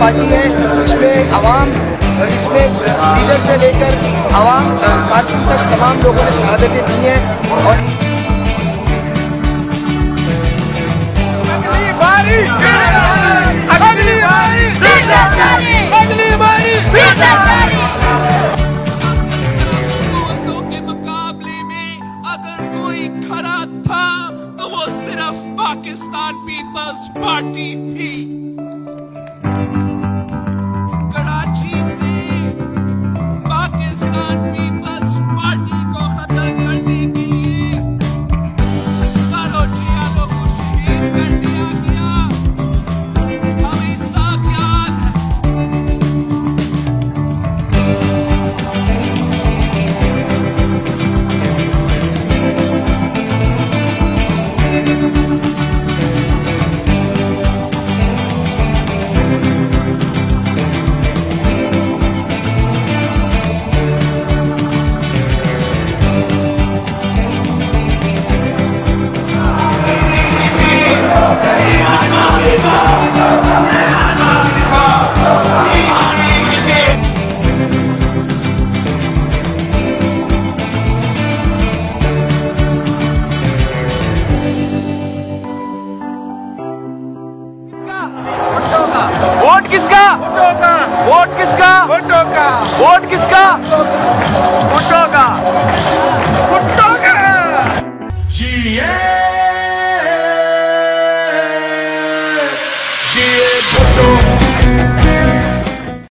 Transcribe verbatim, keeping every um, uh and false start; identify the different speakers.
Speaker 1: Party है, इसमें आवाम, इसमें लीडर से लेकर आवाम कारकुन तक तमाम लोगों ने शहादतें दी हैं। और अगली बारी अगली बारी अगली बारी के मुकाबले में अगर कोई खड़ा था तो वो सिर्फ पाकिस्तान पीपल्स पार्टी थी। कराची से पाकिस्तान पीपल्स पार्टी को खत्म करने के लिए सालों जियालों को शहीद कर दिया गया। हमें सब याद है। वोट किसका? भुट्टो का। वोट किसका? भुट्टो का। वोट किसका? भुट्टो का।